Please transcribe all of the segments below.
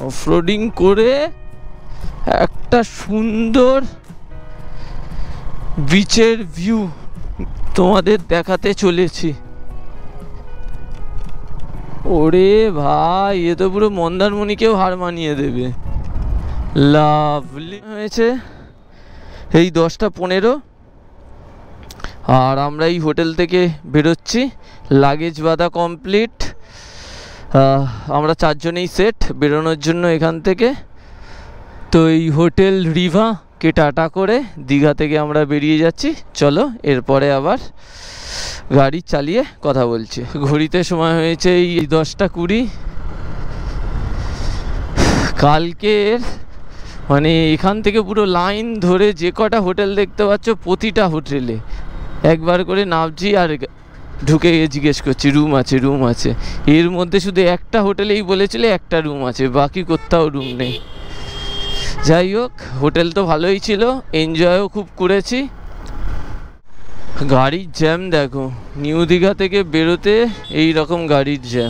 Off-roading করে একটা সুন্দর বিচের ভিউ তোমাদের দেখাতে চলেছি। ওরে ভাই, এ তো পুরো মন্দারমণিকেও হার মানিয়ে দেবে। লাভলি হয়েছে এই 10:15 আর আমরা এই হোটেল থেকে বেরোচ্ছি। লাগেজ বাঁধা কমপ্লিট, আমরা 4 জনেই সেট বেরোনোর জন্য এখান থেকে। তো এই হোটেল রিভাকে টাটা করে দীঘা থেকে আমরা বেরিয়ে যাচ্ছি। চলো এরপরে আবার গাড়ি চালিয়ে কথা বলছি। ঘড়িতে সময় হয়েছে এই 10:20। কালকের মানে এখান থেকে পুরো লাইন ধরে যে কটা হোটেল দেখতে পাচ্ছ, প্রতিটা হোটেলে একবার করে নামছি আর ঢুকে জিজ্ঞেস করছি রুম আছে রুম আছে। এর মধ্যে শুধু একটা হোটেলেই বলেছিল একটা রুম আছে, বাকি কোথাও রুম নেই। যাই হোক, হোটেল তো ভালোই ছিল, এনজয়ও খুব করেছি। গাড়ির জ্যাম দেখো, নিউ দীঘা থেকে বেরোতে এই রকম গাড়ির জ্যাম।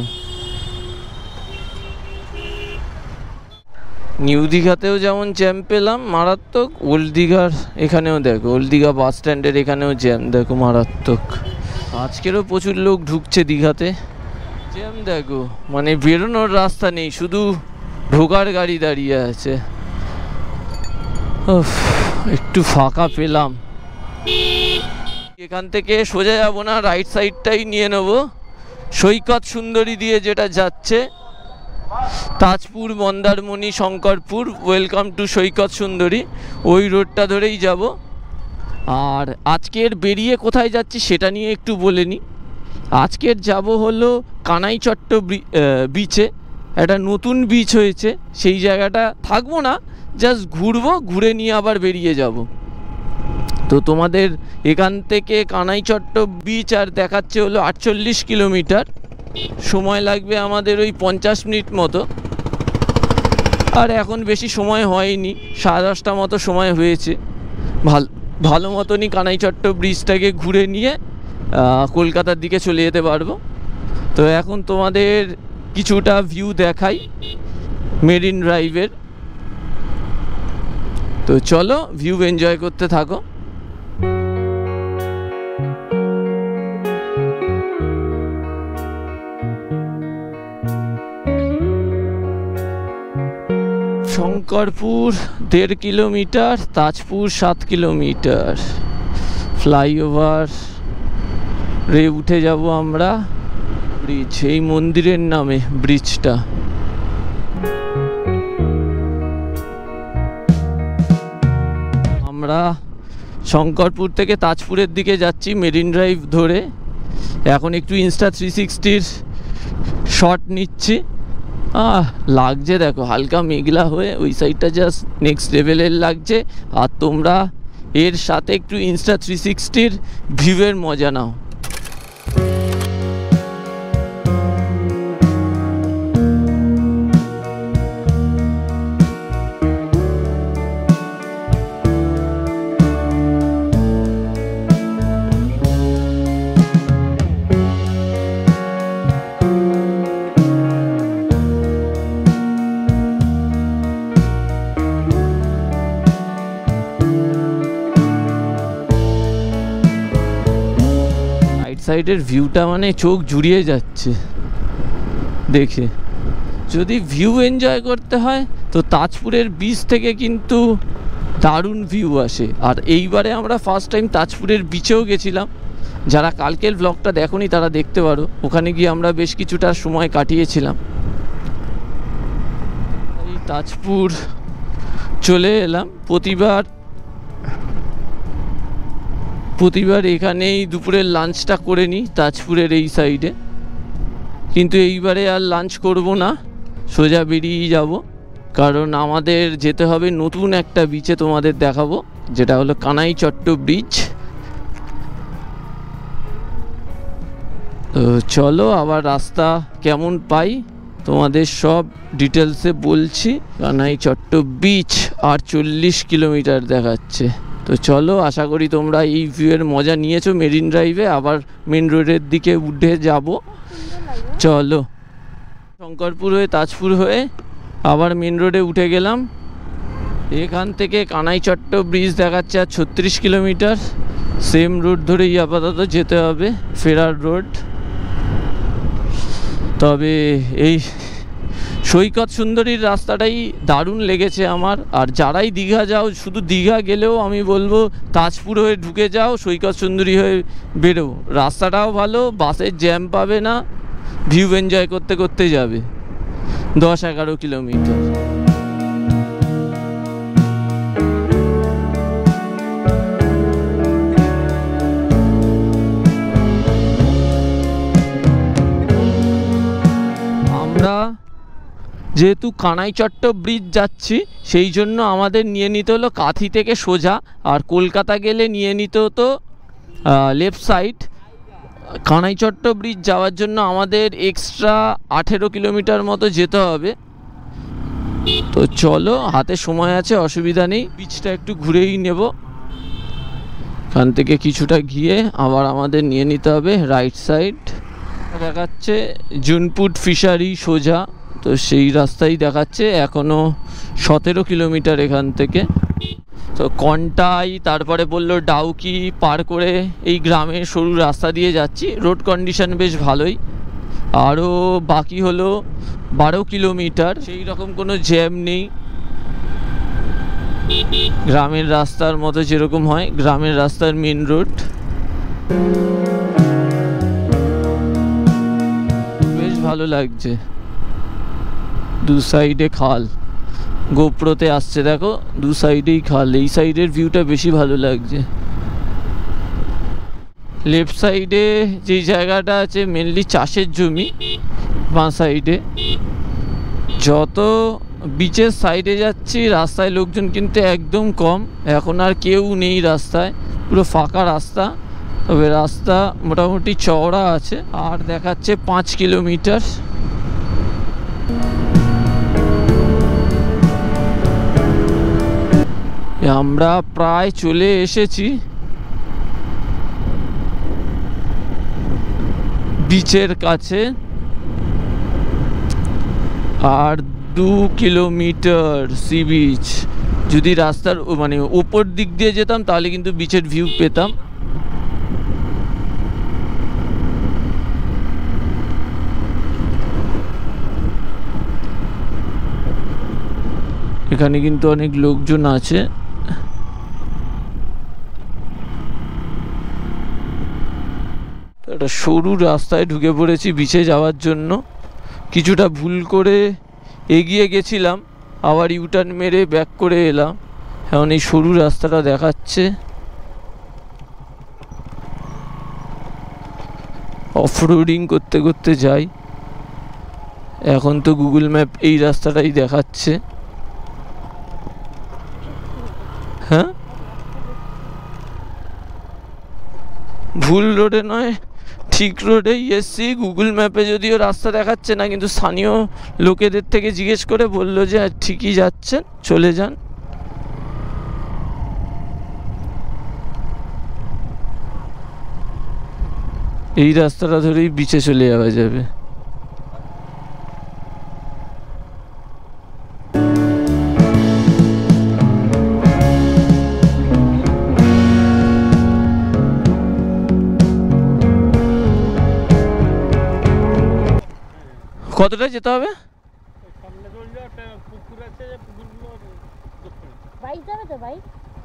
নিউ দীঘাতেও যেমন জ্যাম পেলাম মারাত্মক, ওল্ড দীঘার এখানেও দেখো, ওল্ড দীঘা বাস স্ট্যান্ডের এখানেও জ্যাম দেখো মারাত্মক। আজকেরও প্রচুর লোক ঢুকছে দীঘাতে। জ্যাম দেখো, মানে বেরোনোর রাস্তা নেই, শুধু ঢোকার গাড়ি দাঁড়িয়ে আছে। একটু ফাঁকা পেলাম। এখান থেকে সোজা যাবো না, রাইট সাইডটাই নিয়ে নেবো, সৈকত সুন্দরী দিয়ে যেটা যাচ্ছে, তাজপুর, মন্দারমণি, শঙ্করপুর, ওয়েলকাম টু সৈকত সুন্দরী, ওই রোডটা ধরেই যাব। আর আজকের বেরিয়ে কোথায় যাচ্ছি সেটা নিয়ে একটু বলে নিই। আজকের যাব হলো কানাইচট্ট বিচে, একটা নতুন বিচ হয়েছে, সেই জায়গাটা থাকবো না, জাস্ট ঘুরবো, ঘুরে নিয়ে আবার বেরিয়ে যাব। তো তোমাদের এখান থেকে কানাইচট্ট বিচ আর দেখাচ্ছে হলো 48 কিলোমিটার, সময় লাগবে আমাদের ওই 50 মিনিট মতো। আর এখন বেশি সময় হয়নি, 10:30 মতো সময় হয়েছে। ভালো মতনই কানাইচট্ট ব্রিজটাকে ঘুরে নিয়ে কলকাতার দিকে চলে যেতে পারবো। তো এখন তোমাদের কিছুটা ভিউ দেখাই মেরিন ড্রাইভের। তো চলো ভিউ এনজয় করতে থাকো। Shankarpur 1.5 kilometre, Tajpur 7 kilometre. Flyover রে উঠে যাব আমরা। ব্রিজ, এই মন্দিরের নামে ব্রিজটা। আমরা শঙ্করপুর থেকে তাজপুরের দিকে যাচ্ছি মেরিন ড্রাইভ ধরে। এখন একটু ইনস্টা 360-র শট নিচ্ছি। লাগছে দেখো হালকা মেঘলা হয়ে, ওই সাইডটা জাস্ট নেক্সট লেভেলের লাগছে। আর তোমরা এর সাথে একটু ইনস্টা 360-র ভিউয়ের মজা নাও। সাইডের ভিউটা মানে চোখ জুড়িয়ে যাচ্ছে দেখে। যদি ভিউ এনজয় করতে হয় তো তাজপুরের বিচ থেকে কিন্তু দারুণ ভিউ আসে। আর এইবারে আমরা ফার্স্ট টাইম তাজপুরের বিচেও গেছিলাম, যারা কালকের ব্লগটা দেখোনি তারা দেখতে পারো। ওখানে গিয়ে আমরা বেশ কিছুটা সময় কাটিয়েছিলাম। এই তাজপুর চলে এলাম। প্রতিবার এখানেই দুপুরের লাঞ্চটা করে নিই তাজপুরের এই সাইডে, কিন্তু এইবারে আর লাঞ্চ করব না, সোজা বেরিয়ে যাব। কারণ আমাদের যেতে হবে নতুন একটা বিচে, তোমাদের দেখাবো, যেটা হলো কানাইচট্ট ব্রিজ। তো চলো আবার রাস্তা কেমন পাই তোমাদের সব ডিটেলসে বলছি। কানাইচট্ট বিচ 48 কিলোমিটার দেখাচ্ছে। তো চলো, আশা করি তোমরা এই ভিউয়ের মজা নিয়েছো মেরিন ড্রাইভে। আবার মেন রোডের দিকে উঠে যাব। চলো, শঙ্করপুর হয়ে তাজপুর হয়ে আবার মেন রোডে উঠে গেলাম। এখান থেকে কানাইচট্ট ব্রিজ দেখাচ্ছে আর 36 কিলোমিটার। সেম রুট ধরেই আপাতত যেতে হবে, ফেরার রোড। তবে এই সৈকত সুন্দরীর রাস্তাটাই দারুণ লেগেছে আমার। আর যারাই দীঘা যাও, শুধু দীঘা গেলেও আমি বলবো তাজপুর হয়ে ঢুকে যাও, সৈকত সুন্দরী হয়ে বেরো। রাস্তাটাও ভালো, বাসের জ্যাম পাবে না, ভিউ এনজয় করতে করতে যাবে। 10-11 কিলোমিটার। আমরা যেহেতু কানাইচট্ট ব্রিজ যাচ্ছি, সেই জন্য আমাদের নিয়ে নিতে হলো কাঁথি থেকে সোজা। আর কলকাতা গেলে নিয়ে নিতে হতো লেফট সাইড। কানাইচট্ট ব্রিজ যাওয়ার জন্য আমাদের এক্সট্রা 18 কিলোমিটার মতো যেতে হবে। তো চলো, হাতে সময় আছে, অসুবিধা নেই। ব্রিজটা একটু ঘুরেই নেব। এখান থেকে কিছুটা গিয়ে আবার আমাদের নিয়ে নিতে হবে রাইট সাইড। দেখাচ্ছে জুনপুট ফিশারি সোজা, তো সেই রাস্তাই দেখাচ্ছে। এখনও 17 কিলোমিটার এখান থেকে। তো কন্টাই, তারপরে বললো ডাউকি পার করে এই গ্রামের সরু রাস্তা দিয়ে যাচ্ছি। রোড কন্ডিশন বেশ ভালোই। আরও বাকি হলো 12 কিলোমিটার। সেই রকম কোনো জ্যাম নেই, গ্রামের রাস্তার মতো যেরকম হয়, গ্রামের রাস্তার মেন রোড। বেশ ভালো লাগছে, দু সাইডে খাল। গোপ্রোতে আসছে দেখো, দু সাইডেই খাল। এই সাইডের ভিউটা বেশি ভালো লাগছে। লেফট সাইডে যেই জায়গাটা আছে মেনলি চাষের জমি, বাঁ সাইডে। যত বিচের সাইডে যাচ্ছি রাস্তায় লোকজন কিন্তু একদম কম। এখন আর কেউ নেই রাস্তায়, পুরো ফাঁকা রাস্তা। তবে রাস্তা মোটামুটি চওড়া আছে। আর দেখাচ্ছে 5 কিলোমিটার। আমরা প্রায় চলে এসেছি বিচের কাছে। আর 2 কিলোমিটার সি বিচ। যদি রাস্তার মানে উপর দিক দিয়ে যেতাম তাহলে কিন্তু বিচের ভিউ পেতাম। এখানে কিন্তু অনেক লোকজন আছে। একটা সরু রাস্তায় ঢুকে পড়েছি বিচে যাওয়ার জন্য। কিছুটা ভুল করে এগিয়ে গেছিলাম, আবার ইউটার্ন মেরে ব্যাক করে এলাম। এখন এই সরু রাস্তাটা দেখাচ্ছে। অফরোডিং করতে করতে যাই। এখন তো গুগল ম্যাপ এই রাস্তাটাই দেখাচ্ছে। হ্যাঁ, ভুল রোডে নয়, ঠিক রোডেই এসছি। গুগল ম্যাপে যদিও রাস্তা দেখাচ্ছে না, কিন্তু স্থানীয় লোকেদের থেকে জিজ্ঞেস করে বললো যে ঠিকই যাচ্ছেন, চলে যান। এই রাস্তাটা ধরেই বিচে চলে যাওয়া যাবে। কতটা যেতে হবে? বাইক যাবে তো, বাইক।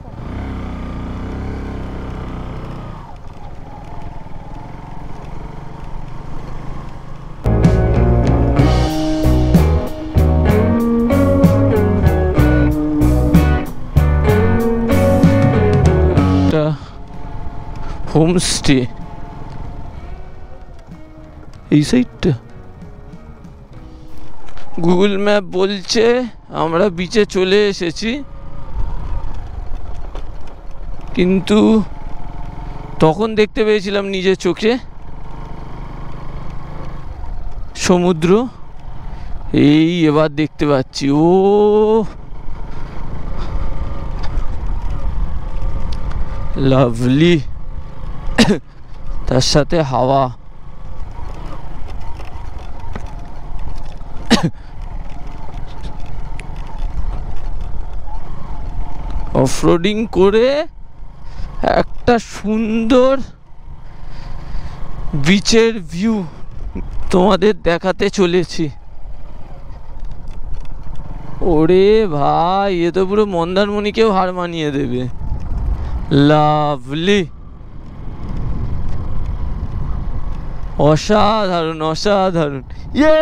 হোমস্টে এই সাইডটা। গুগল ম্যাপ বলছে আমরা বিচে চলে এসেছি, কিন্তু তখন দেখতে পেয়েছিলাম নিজের চোখে সমুদ্র। এই এবার দেখতে পাচ্ছি, ও লাভলি। তার সাথে হাওয়া। অফরোডিং করে একটা সুন্দর বিচের ভিউ তোমাদের দেখাতে চলেছি। ওরে ভাই, এ তো পুরো মন্দারমণিকেও হার মানিয়ে দেবে। লাভলি, অসাধারণ অসাধারণ। ইয়ে,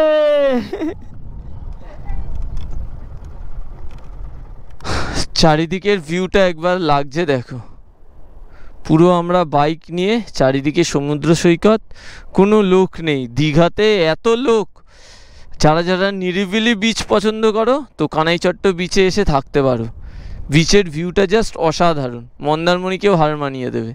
চারিদিকের ভিউটা একবার লাগছে দেখো। পুরো আমরা বাইক নিয়ে চারিদিকে সমুদ্র সৈকত, কোনো লোক নেই। দীঘাতে এত লোক। যারা যারা নিরিবিলি বিচ পছন্দ করো তো কানাইচট্ট বিচে এসে থাকতে পারো। বিচের ভিউটা জাস্ট অসাধারণ, মন্দারমণিকেও হার মানিয়ে দেবে।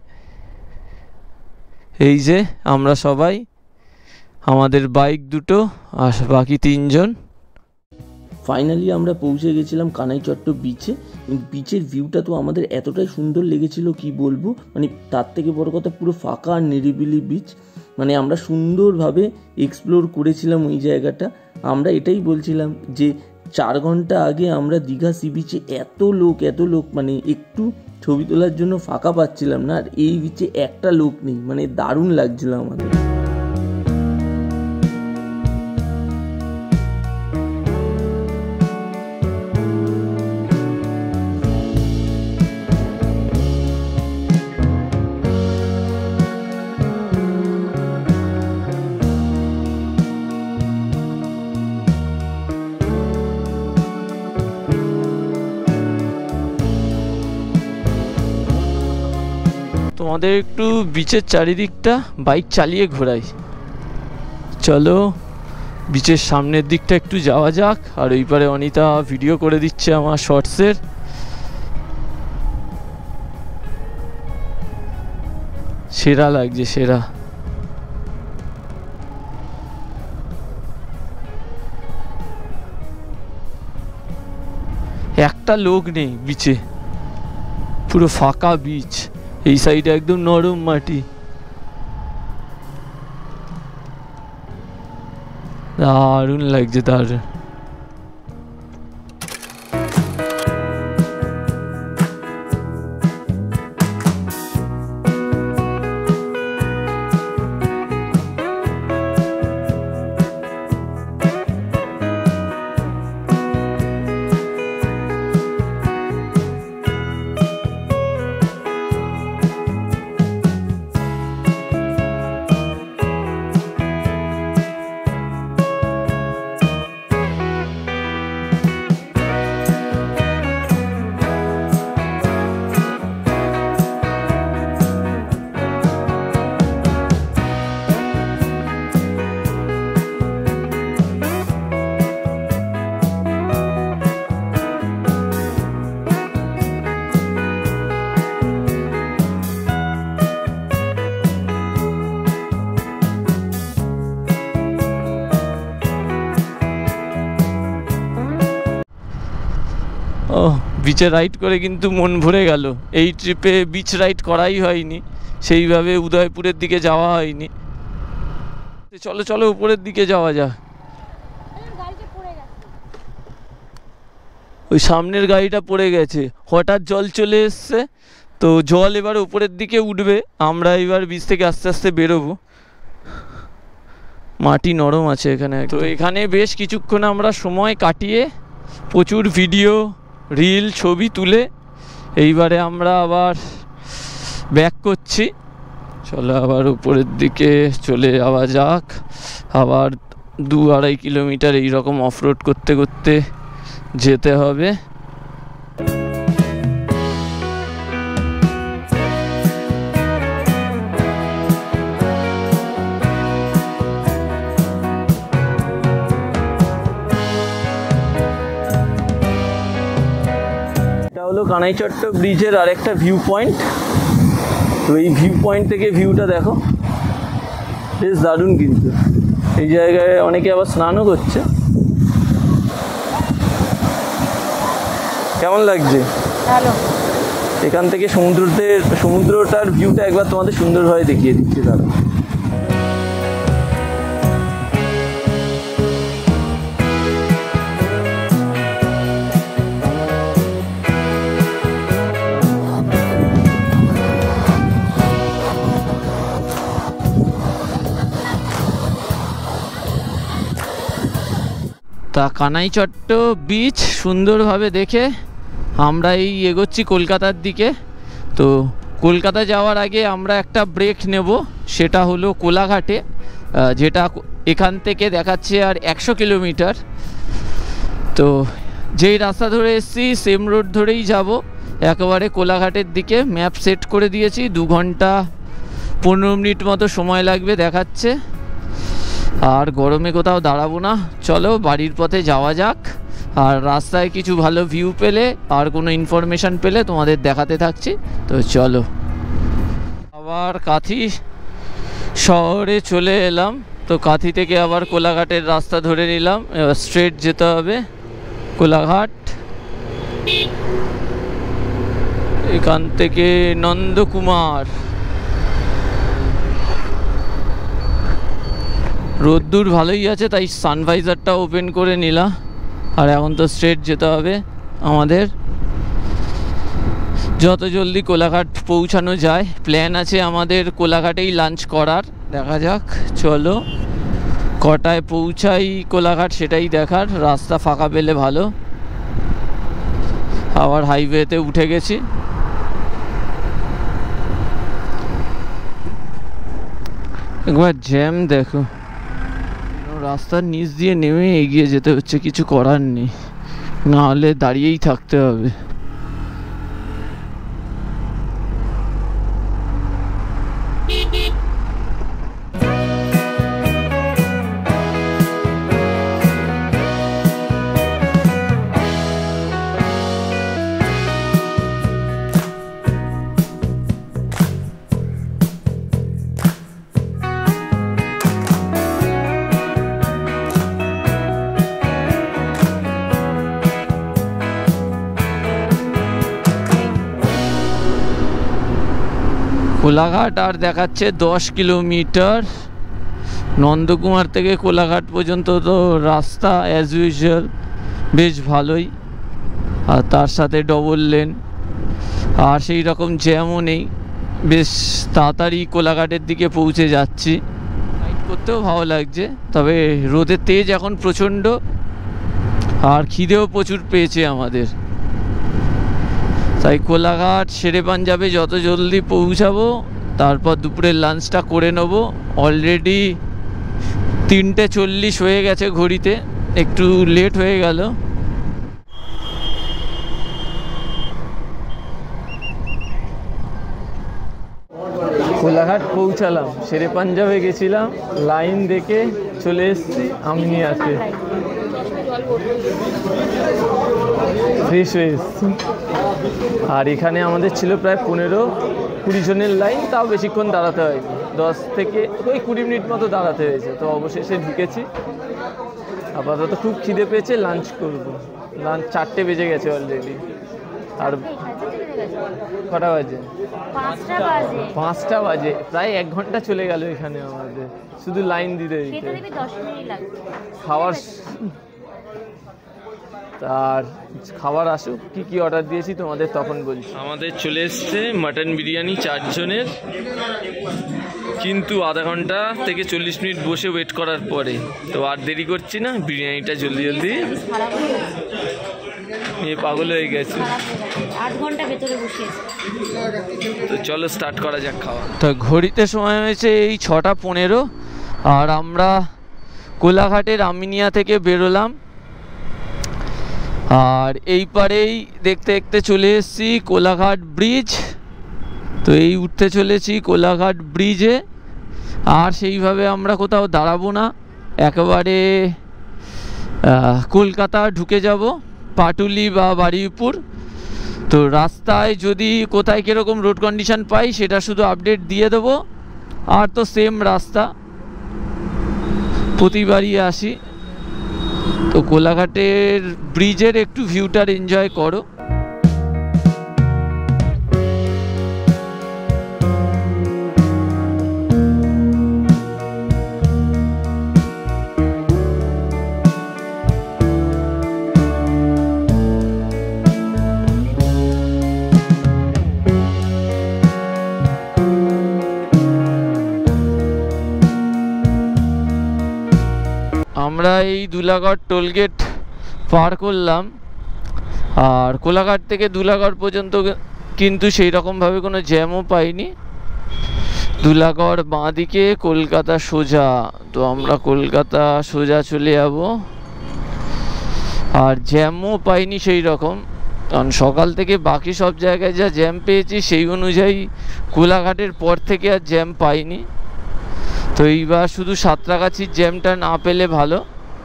এই যে আমরা সবাই, আমাদের বাইক দুটো আর বাকি 3 জন। ফাইনালি আমরা পৌঁছে গেছিলাম কানাইচট্ট বিচে। বিচের ভিউটা তো আমাদের এতটাই সুন্দর লেগেছিল কি বলবো, মানে তার থেকে বড় কথা পুরো ফাঁকা আর নিরিবিলি বিচ। মানে আমরা সুন্দরভাবে এক্সপ্লোর করেছিলাম ওই জায়গাটা। আমরা এটাই বলছিলাম যে 4 ঘন্টা আগে আমরা দীঘা সি বিচে এত লোক, মানে একটু ছবি তোলার জন্য ফাঁকা পাচ্ছিলাম না, আর এই বিচে একটা লোক নেই। মানে দারুণ লাগছিল আমাদের। তোমাদের একটু বিচের চারিদিকটা বাইক চালিয়ে ঘোরাই। চলো বিচের সামনের দিকটা একটু যাওয়া যাক। আর ওই পারে অনিতা ভিডিও করে দিচ্ছে আমার শর্টসের। সেরা লাগছে, সেরা। একটা লোক নেই বিচে, পুরো ফাঁকা বিচ। এই সাইডে একদম নরম মাটি, দারুণ লাগছে দারুণ। ও, বিচে রাইড করে কিন্তু মন ভরে গেল। এই ট্রিপে বিচ রাইড করাই হয়নি, সেইভাবে উদয়পুরের দিকে যাওয়া হয়নি। চলো চলো উপরের দিকে যাওয়া যাক। ওই সামনের গাড়িটা পড়ে গেছে, হঠাৎ জল চলে এসছে তো জল এবার উপরের দিকে উঠবে। আমরা এবার বিচ থেকে আস্তে আস্তে বেরোবো। মাটি নরম আছে এখানে। তো এখানে বেশ কিছুক্ষণ আমরা সময় কাটিয়ে প্রচুর ভিডিও রিল ছবি তুলে এইবারে আমরা আবার ব্যাক করছি। চলো আবার উপরের দিকে চলে যাওয়া যাক। আবার 2-2.5 কিলোমিটার এইরকম অফরোড করতে করতে যেতে হবে। হলো কানাইচট্ট ব্রিজের আরেকটা ভিউ পয়েন্ট। তো এই ভিউ পয়েন্ট থেকে ভিউটা দেখো, বেশ দারুণ। কিন্তু এই জায়গায় অনেকে আবার স্নানও করছে। কেমন লাগছে? ভালো। এখান থেকে সমুদ্রটার ভিউটা একবার তোমাদের সুন্দরভাবে দেখিয়ে দিচ্ছি। দাঁড়া, তা কানাইচট্ট বিচ সুন্দরভাবে দেখে আমরা এই এগোচ্ছি কলকাতার দিকে। তো কলকাতা যাওয়ার আগে আমরা একটা ব্রেক নেব, সেটা হলো কোলাঘাটে, যেটা এখান থেকে দেখাচ্ছে আর 100 কিলোমিটার। তো যেই রাস্তা ধরে এসেছি সেম রোড ধরেই যাব একেবারে কোলাঘাটের দিকে। ম্যাপ সেট করে দিয়েছি, 2 ঘন্টা 15 মিনিট মতো সময় লাগবে দেখাচ্ছে। আর গরমে কোথাও দাঁড়াবো না, চলো বাড়ির পথে যাওয়া যাক। আর রাস্তায় কিছু ভালো ভিউ পেলে আর কোনো ইনফরমেশান পেলে তোমাদের দেখাতে থাকছি। তো চলো, আবার কাঁথি শহরে চলে এলাম। তো কাঁথি থেকে আবার কোলাঘাটের রাস্তা ধরে নিলাম, এবার স্ট্রেট যেতে হবে কোলাঘাট। এখান থেকে নন্দকুমার। রোদ্দুর ভালোই আছে, তাই সানভাইজারটা ওপেন করে নিলাম। আর এখন তো স্ট্রেট যেতে হবে আমাদের, যত জলদি কোলাঘাট পৌঁছানো যায়। প্ল্যান আছে আমাদের কোলাঘাটেই লাঞ্চ করার, দেখা যাক চলো কটায় পৌঁছাই কোলাঘাট সেটাই দেখার। রাস্তা ফাঁকা পেলে ভালো। আবার হাইওয়েতে উঠে গেছি। একবার জ্যাম দেখো, রাস্তার নিচ দিয়ে নেমে এগিয়ে যেতে হচ্ছে, কিছু করার নেই, নাহলে দাঁড়িয়েই থাকতে হবে। কোলাঘাট আর দেখাচ্ছে 10 কিলোমিটার। নন্দকুমার থেকে কোলাঘাট পর্যন্ত তো রাস্তা অ্যাজ ইউজুয়াল বেশ ভালোই, আর তার সাথে ডবল লেন, আর সেই রকম জ্যামও নেই। বেশ তাড়াতাড়ি কোলাঘাটের দিকে পৌঁছে যাচ্ছি। রাইড করতেও ভালো লাগছে, তবে রোদের তেজ এখন প্রচণ্ড, আর খিদেও প্রচুর পেয়েছে আমাদের। তাই কোলাঘাট শেরে পাঞ্জাবে যত জলদি পৌঁছাবো, তারপর দুপুরের লাঞ্চটা করে নেব। অলরেডি 3:40 হয়ে গেছে ঘড়িতে, একটু লেট হয়ে গেল। কোলাঘাট পৌঁছালাম, শেরে পাঞ্জাবে গেছিলাম, লাইন দেখে চলে এসেছি আমিনিয়াতে, ফ্রেশ হয়ে এসেছি। আর এখানে আমাদের ছিল প্রায় 15-20 জনের লাইন, তাও বেশিক্ষণ দাঁড়াতে হয়নি, 10 থেকে 20 মিনিট মতো দাঁড়াতে হয়েছে। তো অবশেষে ঢুকেছি। আপাতত খুব খিদে পেয়েছে, লাঞ্চ করবো। লাঞ্চ 4টে বেজে গেছে অলরেডি। আর কটা বাজে? 5টা বাজে। প্রায় 1 ঘন্টা চলে গেল এখানে আমাদের, শুধু লাইন দিতে দিতে। খাওয়ার আর খাবার আসুক, কি কি অর্ডার দিয়েছি তোমাদের তখন বলছি। আমাদের চলে এসছে মাটন বিরিয়ানি 4 জনের, কিন্তু আধা ঘন্টা থেকে 40 মিনিট বসে ওয়েট করার পরে। তো আর দেরি করছি না, বিরিয়ানিটা জলদি জলদি। পাগল হয়ে গেছে, 8 ঘন্টা ভেতরে বসে। তো চলো স্টার্ট করা যাক খাওয়া। তো ঘড়িতে সময় হয়েছে এই 6:15, আর আমরা কোলাঘাটের আমিনিয়া থেকে বেরোলাম। আর এই পারেই দেখতে দেখতে চলে এসেছি কোলাঘাট ব্রিজ। তো এই উঠতে চলেছি কোলাঘাট ব্রিজে। আর সেইভাবে আমরা কোথাও দাঁড়াবো না, একেবারে কলকাতা ঢুকে যাব, পাটুলি বা বারুইপুর। তো রাস্তায় যদি কোথায় কীরকম রোড কন্ডিশন পাই সেটা শুধু আপডেট দিয়ে দেবো। আর তো সেম রাস্তা, প্রতিবারই আসি। তো কোলাঘাটের ব্রিজের একটু ভিউটার এনজয় করো। আমরা এই দুলাগড় টোলগেট পার করলাম। আর কোলাঘাট থেকে ধুলাগড় পর্যন্ত কিন্তু সেই রকমভাবে কোনো জ্যামও পাইনি। ধুলাগড় বাঁ দিকে, কলকাতা সোজা। তো আমরা কলকাতা সোজা চলে যাব। আর জ্যামও পাইনি সেই রকম, কারণ সকাল থেকে বাকি সব জায়গায় যা জ্যাম পেয়েছি সেই অনুযায়ী কোলাঘাটের পর থেকে আর জ্যাম পাইনি। তো এইবার শুধু সাঁতরাগাছির জ্যামটা না পেলে ভালো,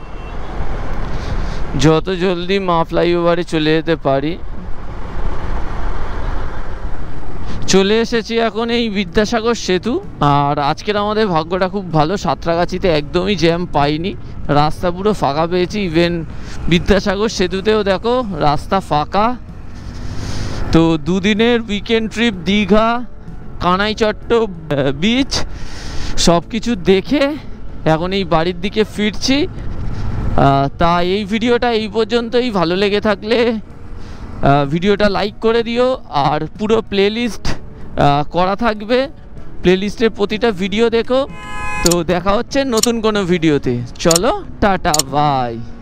যত জলদি মা ফ্লাইওভারে চলে যেতে পারি। চলে এসেছি এখন এই বিদ্যাসাগর সেতু। আর আজকের আমাদের ভাগ্যটা খুব ভালো, সাঁতরাগাছিতে একদমই জ্যাম পাইনি, রাস্তা পুরো ফাঁকা পেয়েছি। ইভেন বিদ্যাসাগর সেতুতেও দেখো রাস্তা ফাঁকা। তো দুদিনের weekend trip Digha, Kanaichatta beach সব কিছু দেখে এখন এই বাড়ির দিকে ফিরছি। তা এই ভিডিওটা এই পর্যন্তই। ভালো লেগে থাকলে ভিডিওটা লাইক করে দিও। আর পুরো প্লেলিস্ট করা থাকবে, প্লেলিস্টের প্রতিটা ভিডিও দেখো। তো দেখা হচ্ছে নতুন কোনো ভিডিওতে। চলো টাটা, বাই।